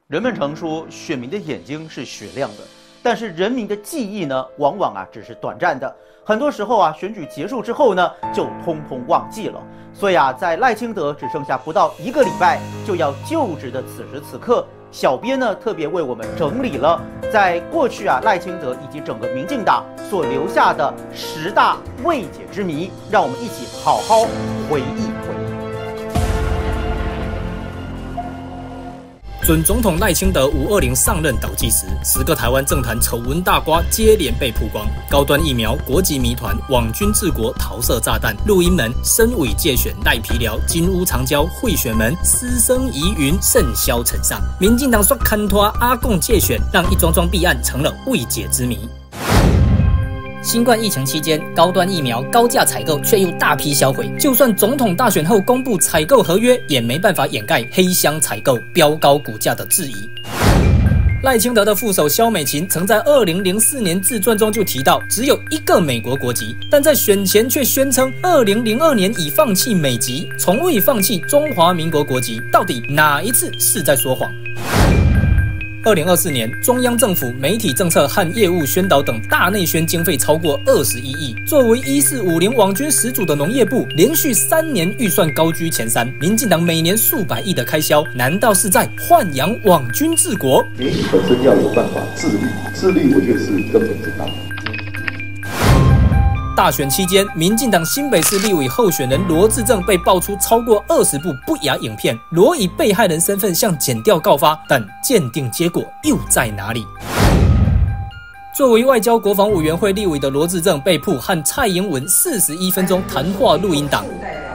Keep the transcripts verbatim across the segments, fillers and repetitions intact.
人们常说，选民的眼睛是雪亮的，但是人民的记忆呢，往往啊只是短暂的。很多时候啊，选举结束之后呢，就通通忘记了。所以啊，在赖清德只剩下不到一个礼拜就要就职的此时此刻，小编呢特别为我们整理了在过去啊赖清德以及整个民进党所留下的十大未解之谜，让我们一起好好回忆回忆。 准总统赖清德五二零上任倒计时，十个台湾政坛丑闻大瓜接连被曝光，高端疫苗、国籍谜团、网军治国、桃色炸弹、录音门、深伪借选、赖皮寮、金屋藏娇、贿选门、师生疑云甚嚣尘上。民进党说勘拖阿共借选，让一桩桩弊案成了未解之谜。 新冠疫情期间，高端疫苗高价采购却又大批销毁，就算总统大选后公布采购合约，也没办法掩盖黑箱采购、飙高股价的质疑。赖清德的副手萧美琴曾在二零零四年自传中就提到，只有一个美国国籍，但在选前却宣称二零零二年已放弃美籍，从未放弃中华民国国籍。到底哪一次是在说谎？ 二零二四年，中央政府媒体政策和业务宣导等大内宣经费超过二十一亿。作为一四五零网军始祖的农业部，连续三年预算高居前三。民进党每年数百亿的开销，难道是在豢养网军治国？ 媒体本身要有办法自律，自律我觉得是根本之道。 大选期间，民进党新北市立委候选人罗致政被爆出超过二十部不雅影片，罗以被害人身份向检调告发，但鉴定结果又在哪里？作为外交国防委员会立委的罗致政被曝和蔡英文四十一分钟谈话录音档，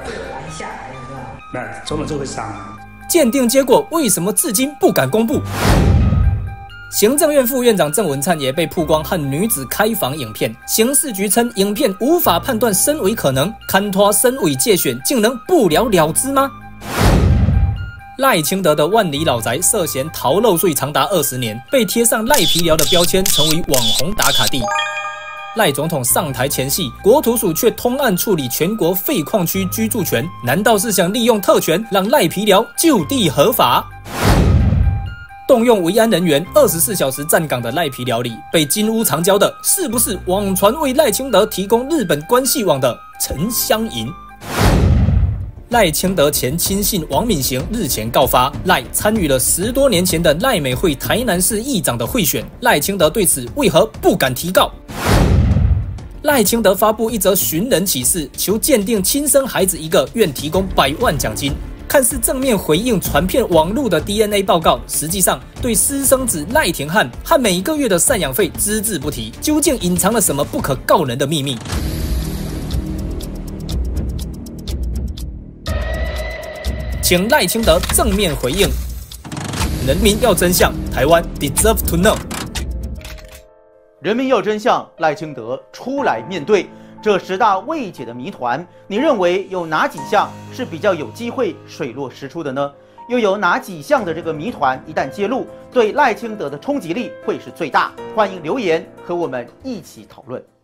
那总统就会上。 鉴定结果为什么至今不敢公布？ 行政院副院长郑文灿也被曝光和女子开房影片，刑事局称影片无法判断深伪可能，勘拖深伪借选竟能不了了之吗？赖清德的万里老宅涉嫌逃漏税长达二十年，被贴上赖皮寮的标签，成为网红打卡地。赖总统上台前夕，国土署却通案处理全国废矿区居住权，难道是想利用特权让赖皮寮就地合法？ 动用维安人员二十四小时站岗的赖皮寮里，被金屋藏娇的是不是网传为赖清德提供日本关系网的陈香银？赖清德前亲信王敏行日前告发赖参与了十多年前的赖美会台南市议长的贿选，赖清德对此为何不敢提告？赖清德发布一则寻人启事，求鉴定亲生孩子一个，愿提供百万奖金。 看似正面回应传遍网络的 D N A 报告，实际上对私生子赖廷汉和每个月的赡养费只字不提，究竟隐藏了什么不可告人的秘密？请赖清德正面回应，人民要真相，台湾 deserve to know。 人民要真相，赖清德出来面对。 这十大未解的谜团，你认为有哪几项是比较有机会水落石出的呢？又有哪几项的这个谜团一旦揭露，对赖清德的冲击力会是最大？欢迎留言和我们一起讨论。